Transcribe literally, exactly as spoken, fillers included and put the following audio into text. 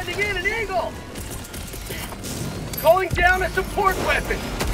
Sending in an eagle! Calling down a support weapon!